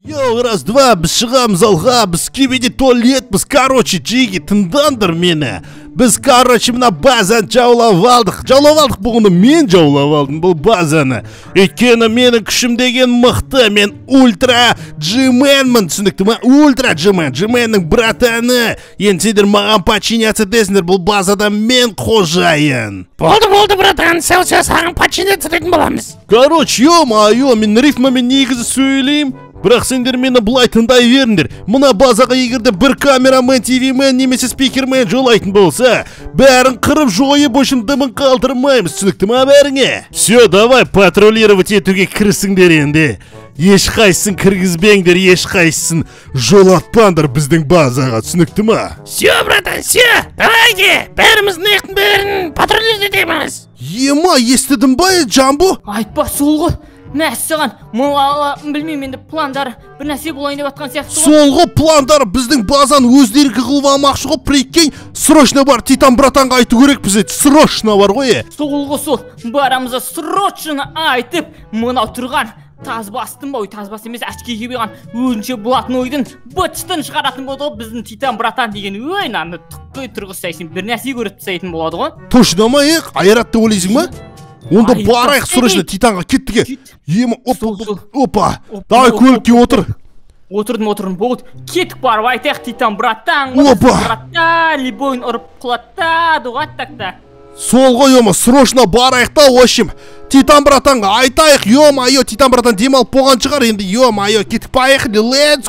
Йоу, раз-два, біз шығамыз алға, біз Скибиди туалетпіз, короче, жиги, тыңдаңдар мені. Біз, короче, мына базаны жаулап алдық бұғыны мен жаулап алдым бұл базаны. Өйткені менің күшім деген мықты, мен ультра джименмін, түсінікті ма? Ультра джименнің братаны. Енді сендер маған подчиняться десіңдер, бұл базада мен қожайын. Болды, братан, саған подчиняться дейтін боламыз. Короче, ё-моё, мен рифмамен негізі сөйлейм. Бірақ сендер мені бұлай тыңдай беріңдер. Мұна базаға егерде бір камерамен, ТВмен, немесе спикермен жолайтын болса, бәрін қырып жойып өшін дымын қалдырмаймыз, түсінікті ма бәріңе? Все, давай патрулировать етуге кірісіңдер енді. Ешқайсысын кіргізбеңдер, ешқайсысын жолатпаңдар біздің базаға, түсінікті ма? Все, братан, все, давайте, бәріміздің бәрін патрулировать етеміз. Ема, естідің ба, Джамбо? Айтпа, сол ғой. Мәссаған, білмеймін енді пландары бір нәрсе болайын деп атқан сияқты ғой. Солғы пландары біздің базаны өздеріңкі қылып алмақшы ғой, прикинь, срочно бар, Титан братанға айту керек бізде, срочно бар ғой. Солғы сол, барамыза срочно айтып, мынау тұрған тазбастың ба, тазбас емес, әшкеге бейған өзінше болатын ойдың бұтшытын шығаратын болды ғой, біздің Титан братан деген наны тұққы тұрғыз сәйсін бір нәрсе көріп сәйтін болады ғой. Точно ма, аяратты ойлайсың ма? Онда барайық срочно Титанға кеттіге. Ема, опа, давай көлікке отыр. Отырдым, болды. Кеттік барып айтайық Титан браттан. Опа. Братта, либойын ұрып құлатта, дұғаттақта. Сол ғой, ема, срочно барайық та, общем. Титан братанға айтайық, ё-майо, Титан братан демалып болған шығар, енді ё-майо, кеттік поехали, let's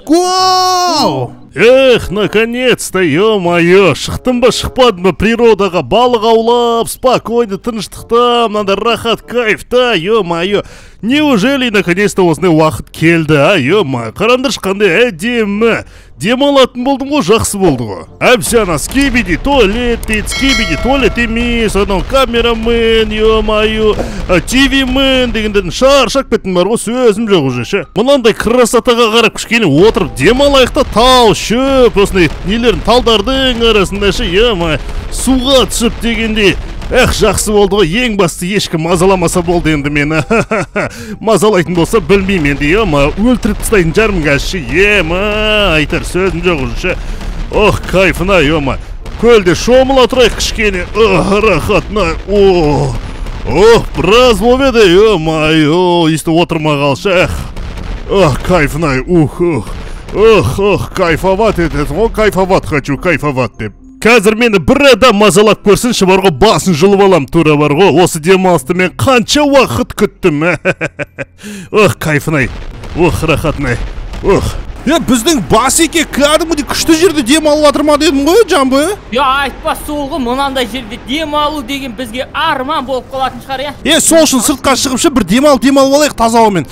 go! Эх, наконец-то, ё-моё, шықтым ба, шықпадым ба природаға, балық аулап, спокойно, тыныштықта, мынада рахат, кайфта, ё-моё. Неужели наконец-то осындай уақыт келді, а, ё-моё, қараңдаршы қандай әдемі. Демалатын болдым ғой, жақсы болды ғой. Әпсе ана Скибиди туалет дейді, Скибиди туалет емес, анау камерамен, ё-моё, ТВмен дегендердің шаршап кеттім бар ғой, сөзім жоқ уже ше. Мынандай красотаға қарап кішкене отырып демалайық та, тау, шөп, осындай нелерін талдардың арасында ше, ё-моё, суға түсіп дегенде. Эх, жақсы болды ғой, ең басты ешкім мазаламаса болды енді мені. Мазалайтын болса білмеймін енді, ема, өлтіріп тастайтын жарым қазшы, ема, айтар сөзім жоқ уже. Ох, кайфына, ема, көлде шомыла тұрайық кішкене, рахатына, ох, біраз болып еді, ема, есті отырма қалшы, ох, кайфына, ох, кайфоват етеді, кайфоват хочу, кайфоват деп. Қазір мені бір адам мазалап көрсінші бар ғой, басын жылып алам тура бар ғой, осы демалысты мен қанша уақыт күттім. Ох, кайфынай, ох, рахатынай, ох. Біздің басеке кәдімгі күшті жерде демалып жатыр ма дедім ғой, Джамбо? Айтпа, сол ғой, мынандай жерде демалу деген бізге арман болып қалатын шығар, я. Сол үшін сыртқа шығып бір демалып алайық таза ауамен.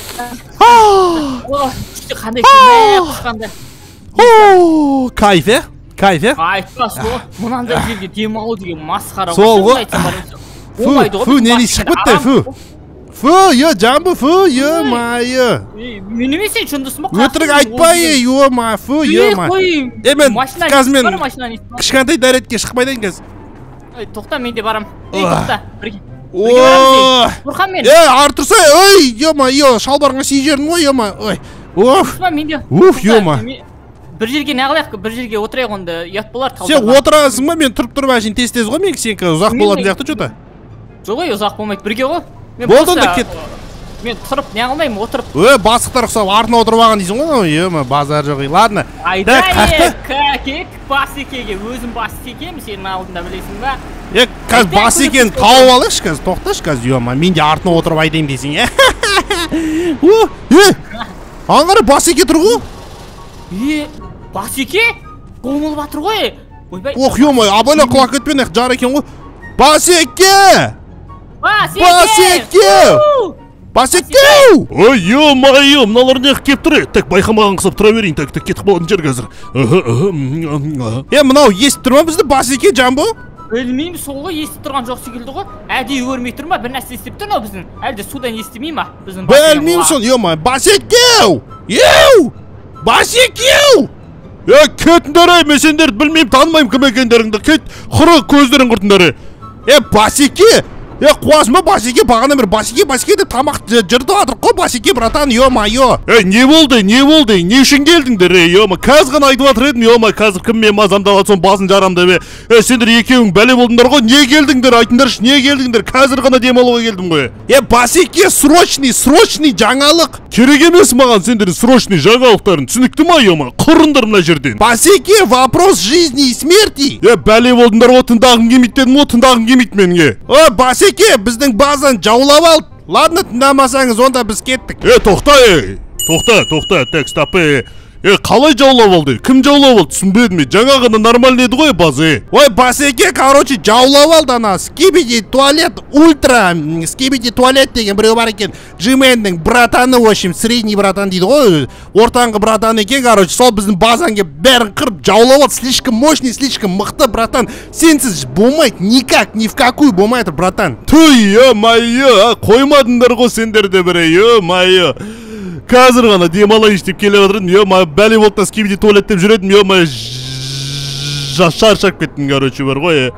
Қандай күшті, қандай. Кайф, Кайф, Айтпа, сол, мынандай жерде демалу деген масқара. Сол ғой. Фу, нені шығып бітті, фу, Джамбо, фу, ё-майо. Мен емес сен шындысың ба? Өтірік айтпай, ё-ма, фу, ё-ма. Мен қазмен кішкентай дәретке шықпайдайын кәз. Тоқта, мен де барам. Тоқта, бірге. Бұрхан мен. Артырса, ё-ма, шалбарыңа сей жердің ғой, ё-ма. Ё-ма. Бір жерге не қылайық, бір жерге отырайық онда, ұят болар. Сен отырасың ба, мен тұрып әшін тез ғой, мен сенікі ұзақ болатын жақты жота? Жоқ ой, ұзақ болмайды, бірге ғой. Болды онда кет. Мен тұрып, не қылмаймын, отырып. Басықтар құсап, артына отырып аған дейсің ғой, ема, базар жоқ, ладно. Айдай, кәкек, басекеге, өзім басекем, сенің алдында білесің ба? Қазір басекені тауып алайықшы, қазір, тоқташы қазір, ема, мен де артына отырып айтайым дейсің, аңғары басеке тұр ғой? Басеке? Қоңыл батыр ғой? Ох, ё-май, абайла құлақ кетпен әқ жар екен ғой. Басеке! Басеке! Ой, ё-май, мыналар неғып кеп тұр? Так, байқамаған қысып тұра берейін, так, кетіп болатын жер қазір. Мынау естіп тұр ма бізді Басеке, Джамбо? Білмеймін, сол ғой, естіп тұрған жоқ секілді ғой. Әдейі көрмей тұр ма? Бір нәрсе естіп тұр ма біздің? Әлде судан естімей ма? Білмеймін сон, ё-май, Басеке! Басеке! Кетіндер ай, мен сендерді білмеймін, танымайым кім екендеріңді. Кет, құры көздерің құртындар. Басеке! Қуасың ба басеке, бағана бір басеке деп тамақ жыртып жатырық қой басеке, братан, ё-майо. Не болды, не үшін келдіңдер, қазір ғана айтып жатыр едім, қазір кім мен мазамдап жатсам басын жарам деп. Сендер екеуің бәле болдыңдар ғой, не келдіңдер, айтыңдаршы, не келдіңдер, қазір ғана демалуға келдім ғой. Басеке, срочный жаңалық. Керек емес маған сендердің срочный жаңалықтарын, түсінікті ма, құрындар мына жерден. Басеке, вопрос жизни и смерти. Бәле болдыңдар ғой, тыңдағым келмейді дедім ғой, тыңдағым келмейді менге. Басеке, біздің базаны жаулап алды. Ладно, тыңдамасаңыз, онда біз кеттік. Тоқта, так, стоп. Қалай жаулап алды? Кім жаулап алды? Түсінбедім. Жаңа ғана нормальный еді ғой базы. Басеке, жаулап алды ана Скибиди туалет, Ультра, Скибиди туалет деген біреу бар екен. Джименнің братаны, в общем, средний братан дейді ғой. Ортаңғы братан екен, сол біздің базанге бәрін қырып жаулап алды. Слишком мощный, слишком мықты, братан. Сенсіз болмайды, никак, ни в какую болмайды, братан. Туй, ё-майо, қоймадыңдар ғой сендерді бірі, ё-майо. Қазір ғана демалайыншы деп келе отырдым, бәле болды Скибиди туалет деп жүредім, шаршап кеттім, бар ғой.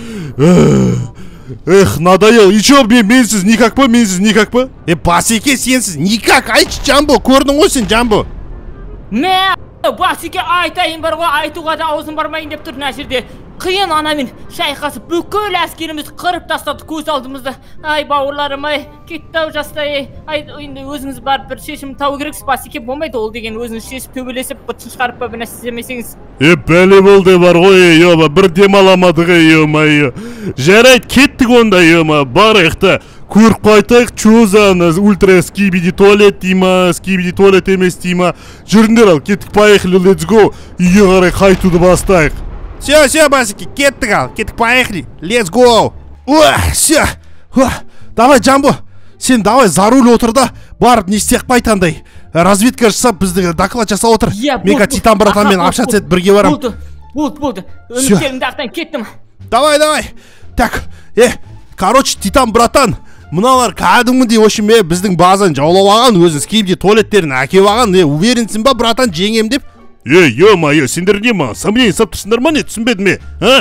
Надоел, и чё, менсіз никак па? Басеке, сенсіз никак, айтшы, Джамбо, көрдің ғой сен, Джамбо. Басеке, айтайын бар ғой, айтуға да аузым бармайын деп тұр, мына жерде. Қиын анамен шайқасып, бүкіл әскеріміз қырып тастады көз алдымызды. Ай, бауырларым, кетті-ау жастай. Енді өзіңіз барып бір шешім тауы керексіз, Басеке, болмайды ол деген өзіңіз шешіп төбелесіп, бытшын шығарып па бірнәрсе істемесеңіз. Бәле болды бар ғой, бір демаламадық, ё-майо. Жарайды, кеттік онда, барайық та. Көріп қайтайық, чозаны, ультра Скибиди туалет дейма, Скибиди туалет емес дейма. Жүріңдер ал, кеттік, поехали, let's go. Үйге қарай қайтуды бастайық. Все, Басеке, кеттік, поехали, let's go. Все, давай, Джамбо, сен давай за руль отыр да, барып не істек қайтандай. Разведка жасап, бізді доклад жасап отыр. Мега Титан братанмен общаться етіп бірге барам. Болды, үміттерімді ақтан кеттім. Давай. Так, Титан братан, мыналар кәдімгідей, в общем, біздің базаны жаулап алған, өзің Скибиди туалеттерін әкеп алған, уверенсің ба, братан, жеңем деп? Ё-майо, сендер не ма, сомнение сап тұрсыңдар ма не, түсінбеді ме,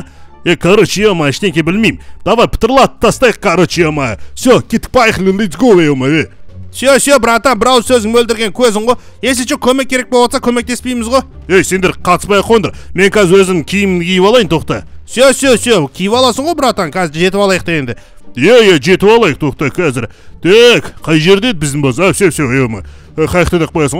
ё-майо, ештеңке білмеймін. Давай, пытырлат, тастайық, ё-майо. Все, кеттік, поехали, let's go, ё-майо. Все, братан, бірау сөзің өлдірген көзің ғой. Если що, көмек керек болса, көмектеспейміз ғой. Сендер қатыспай қондыр. Мен қазір өзім киімімді киіп алайын, тоқта. Все, киіп аласың ғой, братан, қазір жетіп алайық дегенде. Жетіп алайық, тоқта, қазір. Так, қай жерде біздің база? Все, ё-майо. Қайықтыдық қоясың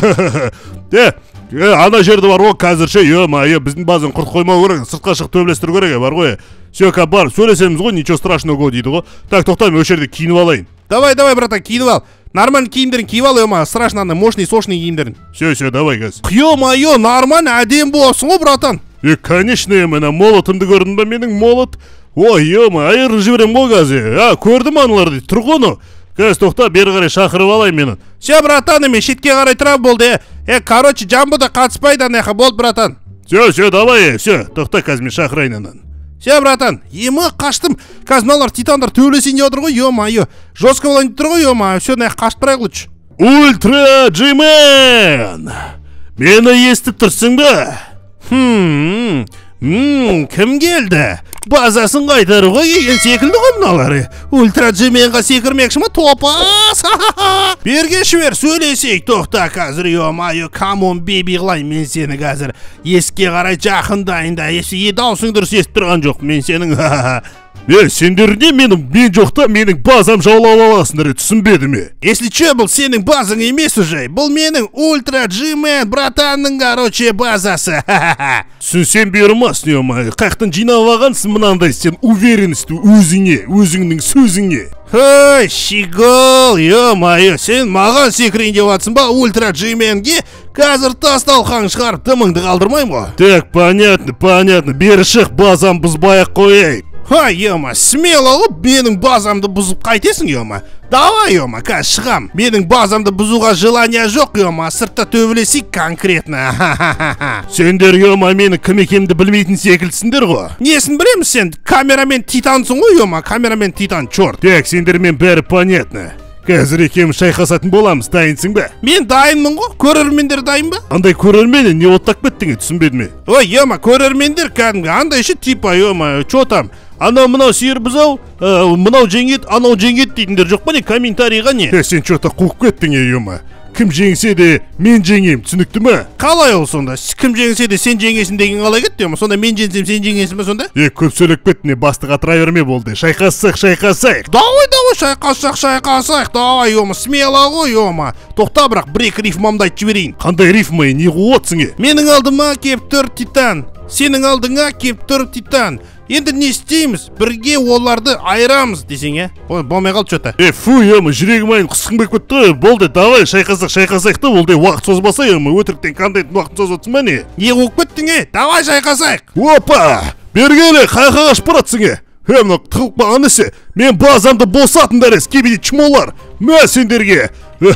ғой, ана жерді бар ғой, қазірше, ё-майо, біздің базаны құрт қоймау керек, сыртқа шығып төбелестіру керек, бар ғой. Все, бар, сөйлесеміз ғой, ничего страшного ғой дейді ғой. Так, тоқта, мен өшерде киініп алайын. Давай, братан, киініп ал. Нормальный киімдерін киіп ал, ё-майо, страшно, мощный, сочный киімдерін. Все, давай, газ. Ё-майо, нормально, әдем болсын ғой, братан. Конечно, мені молотымды көрдің ба, менің молот? Ой, ё-майо, айырып жіберем ғой, газы. Көрдім аналарды, тұр ғоны. Көз, тоқта, бері қарай шақырып алайын менің. Все, братан, мен шетке қарай тұрап болды. Джамбо да қатыспайды анаға, болды, братан. Все, давай, все, тоқта, қазір мен шақырайын анан. Все, братан, қаштым. Қазір мыналар титандар төбелесейін деп отыр ғой, ё-майо. Жестко болайын деп тұр ғой, ё-майо. Все, қашып тұрайық лучше. Ультра Джимен! Мені естіп тұрсың ба? Кім келді? Базасын қайтаруға келген секілді ғой мыналары. Ультра Джименға секірмекші ма, топас? Берге швер, сөйлесейік, тоқта қазір, ё-майо, камон бейби қылайын мен сені қазір. Еске қарай жақындайын да, даусың дұрыс естіп тұрған жоқ мен сенің. Сендерде мен жоқта менің базам жаулап аласыңдар, түсінбеді ме? Если че, бұл сенің базың емес уже, бұл менің Ультра Джимен братанның, базасы. Сен бермасын, ё-майо, қаяқтан жинап алғансың мынандай, сен уверенсті өзіңнің сөзіңе. Щигол, ё-майо, сен маған секірейін деп атсың ба Ультра Джименге? Қазір тасталқан шығарып дымыңды қалдырмайым ғой. Так, понятно, бері шық, базам бұзбай-ақ қояйық. Ё-ма, смело ғой, менің базамды бұзып қайтесің, ё-ма. Давай, ё-ма, қазір шығам. Менің базамды бұзуға желания жоқ, ё-ма, сыртта төбелесейік конкретно. Сендер, ё-ма, мені кім екенімді білмейтін секілдісіңдер ғой. Несін білеміз сен? Камерамен Титансың ғой, ё-ма, камерамен Титан, чорт. Так, сендермен бәрі понятно. Қазір екеуміз шайқасатын боламыз, дайынсың ба? Мен дайынмын ғой, көрермендер дайын ба? Андай көрермені не оттақ беттіңе, түсінбеді ме? Ой, ё-ма, көрермендер кәдімгі, андай ше типа, ё-ма, чё там? анау мынау сиыр бұзау, мынау жеңет, анау жеңет дейтіндер жоқ па не комментарийға не? Сен что-то қуып кеттің ема. Кім жеңсе де мен жеңем, түсінікті ме? Қалай ол сонда? Кім жеңсе де сен жеңесің деген қалай кетті ема? Сонда мен жеңсем сен жеңесің бе сонда? Көп сөйлеп кеттің, бастық атыра берме болды. Шайқассақ. Давай, шайқассақ. Давай, ема, смело ғой, ема. Тоқта, бірақ бір-екі рифмамды айтып жіберейін. Қандай рифмай, не қуатсың? Менің алдыма кеп тұр Титан. Сенің алдыңа кеп тұр Титан. Енді не істейміз? Бірге оларды айырамыз десең, Ой, болмай қалды что-то. Фу, ема, жүрегім айын қысқың бек бітті. Болды, давай, шайқасақ-та, болды, уақыт созбаса, ема, өтіріктен қандай уақыт созатсың ба не? Не қуып кеттің, Давай шайқасақ. Опа! Бергелі, қайқаға шпыратсың, Мына тығылып қалған Неше, мен базамды босатыңдар, Скибиди чмолар. Мә сендерге.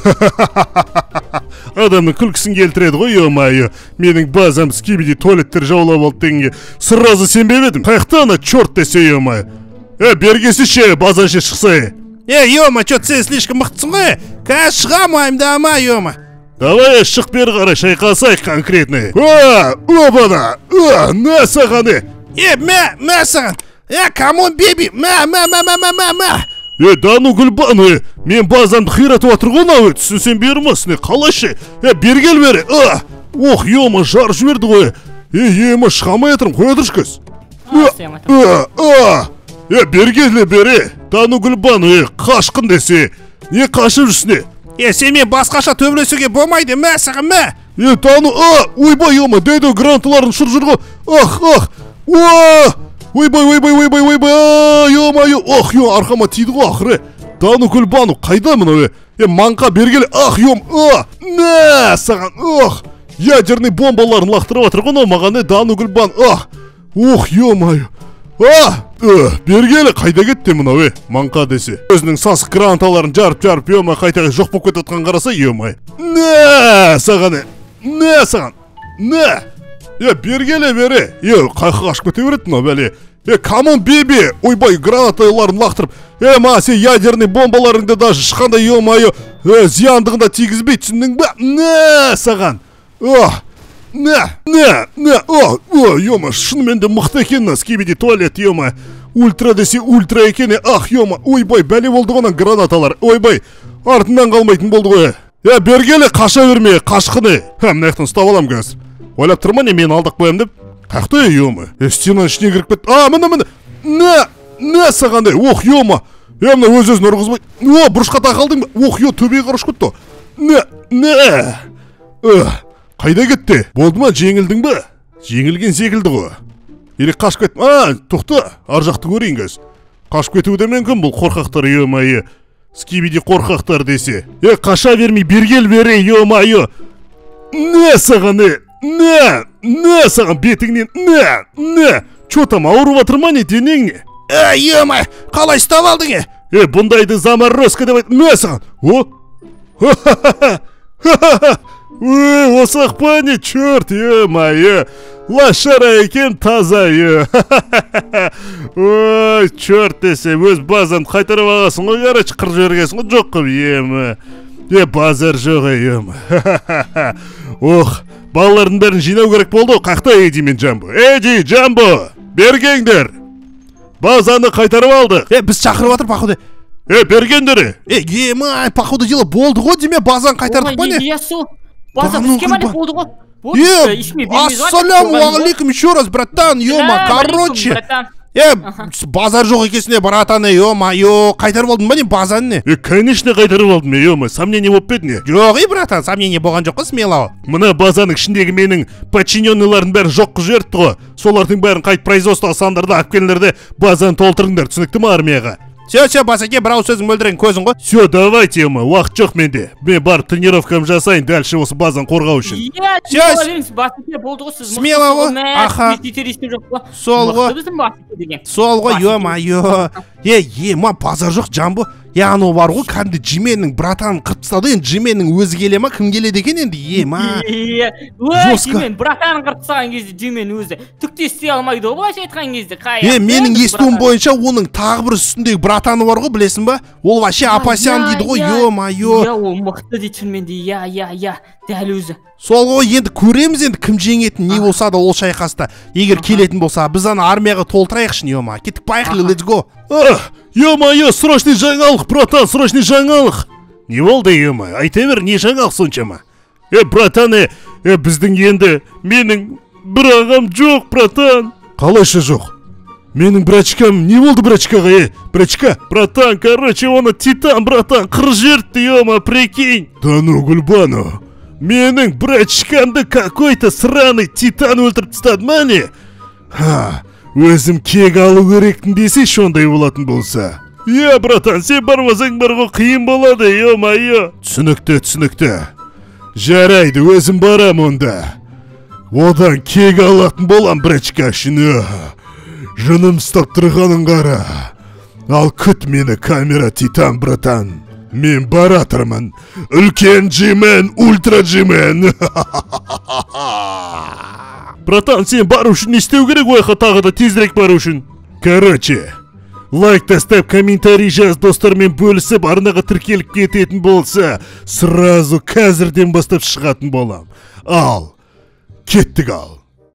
Адамның күлкісін келтіреді ғой, ема-ай. Менің базам Скибиди туалеттер жаулап алды дегенге сразу сенбеп едім. Қайықта ана чорт десе, ема-ай. Бергесі ше, базан ше шықса. Ема, что сен слишком мықтысың ғой? Қазір шығамайым да, ема. Давай шық бері қарай, шайқасайық конкретный. Опана, на сағаны. Мә саған. Камон, беби, мә. Дану гүлбан, мен базамды қиратып атыр ғой нау, түсінсен бермесіне, қалайшы? Бергел бері, ох, ема, жар жіберді ғой. Ема, шығамай атырым, қой отыршкыз. Бергелі бері, Дану гүлбан, қашқын десе, не қашып жүрсіне? Сен мен басқаша төбілесуге болмайды, мә саған, мә. Дану, ойбай, ема, дәйді грантларын шыр жүргі, ойбай, ема-ай, арқама тиді ғой ақыры. Дану гүлбану, қайда мұны, маңқа бергелі, нә, саған, ядерный бомбаларын лақтырып атыр ғой, маған, Дану гүлбан, ема-ай, бергелі, қайда кетті мұны, маңқа десе. Өзінің сасық гранаталарын жарып, ема, қайта жоқ болып кетіп қараса, ема-ай. Нә, саған, бергелі бері, қайқы қашып кете беретін, бәле. Камон, беби, ойбай, гранаталарын лақтырып, ма, сен ядерный бомбаларыңды даже шыққанда, ема-ай, зияндығында тигізбей, түсіндің бе? Нә, саған, ема, шынымен де мықты екен, Скибиди туалет, ема, ультра десе ультра екен, ема, ойбай, бәле болды ғынан гранаталар, ойбай, артынан қалмайтын болды ғой. Бергелі, қаша берме, қашқыны. Мына аяқтан ұстап алам қазір. Ойлап тұрма не, мен алдық қоям деп. Қақты, ема, стенаның ішіне кіріп кетті. Мына, нә сағандай, ема, мына өз-өзін ұрғызбай. Бұрышқа тақалдың ба? Төбеге қарыш кетті. Нә, қайда кетті? Болды ма, жеңілдің ба? Жеңілген секілді ғой. Ерек қашып кеттім. Тоқта, ар жақты көрейін кәз. Қашып кетуде мүмкін бұл қорқақтар, ема-ай. Скибиди қорқақтар десе. Қаша бермей, бергел бере, ема-ай. Нә сағаны, нә саған бетіңнен, нә, чо там ауырып атырма не денең? Ема, қалай ұстап алдың? Бұндайды заморозка деп айт, нә саған? Осақ па не, чорт, ема-ай, лашара екен таза, ой, чорт десе, өз базаны қайтарып ағасың ғой, қарач қыр жергесің ғой, жоқ қып, ема, базар жоқ, ема, балалардың бәрін жинау керек болды, қақта Эди мен Джамбо. Джамбо, бергеңдер. Базаны қайтарып алдық. Біз шақырып атыр, пақуды. Бергендері. Ема, пақуды жылы болды ғой, деме, базаны қайтардық па не? База бізге ма не болды ғой? Ассаляму алейкум, еще раз, братан, ема, короче. Базар жоқ екесіне, братан, ема-ай, қайтарып алдың ба не, базаны не? Конечно, қайтарып алдым, ема, сомнение болып бет не? Жоқ, братан, сомнение болған жоқ қой, смело. Мына базаның ішіндегі менің подчиненныйларын бәрін жоқ қыз жіберді ғой. Солардың бәрін қайт производствоға сандарды алып келіңдер, базаны толтырыңдар, түсінікті ма армияға? Все, басеке, бірау сөзің мөлдірен көзің ғой. Все, давайте, ема, уақыт жоқ менде. Мен бар тренировкам жасайын, дальше осы базаны қорғау үшін. Смело ғой, аха. Сол ғой, ема-ай. Ема, базар жоқ, Джамбо. Яғни бар ғой, кәдімгі Джименнің братанын қырып тастады. Енді Джименнің өзі келе ма, кім келеді екен енді? Джимен братанын қырып тастаған кезде Джимен өзі түк те істей алмайды ғой, былайша айтқан кезде. Менің естуім бойынша оның тағы бір үстіндегі братаны бар ғой, білесің ба? Ол вообще Апасян дейді ғой, ё-майо. Ол мықты дейді шынымен де, дәл өзі. Сол ғой, енді көреміз енді кім жеңетін, не болса да ол шайқаста. Егер келетін болса, біз ана армияға толтырайықшы, ё-ма. Кеттік, поехали, let's go. Ё-майо, срочный жаңалық, братан, срочный жаңалық. Не болды, ё-ма? Айта бер, не жаңалық соншама? Братан, біздің енді, менің бір ағам жоқ, братан. Қалайша жоқ? Менің брачкам, не болды брачкаға, брачка? Братан, короче, оны Титан, братан, қырып жіберді, ё-ма, прикинь. Да ну, Гүлбану. Менің брачкамды какой-то сраный Титан өлтіріп тастады ма не? Өзім кек алу керектін десе шондай болатын болса. Братан, сен бармасаң барғы қиын болады, ё-майо. Түсінікті. Жарайды, өзім барам онда. Одан кек алатын болам брачка үшін. Жыным ұстап тұрғанын қара. Ал күт мені камера Титан, братан. Мен баратырмын. Үлкен Джимен, Ультра Джимен. Братан, сен бару үшін не істеу керек ойға тағы да тезірек бару үшін? Короче, лайк тастап, комментарий жаз, достармен бөлісіп, арнаға тіркеліп кететін болса, сразу қазірден бастап шығатын болам. Ал, кеттік ал.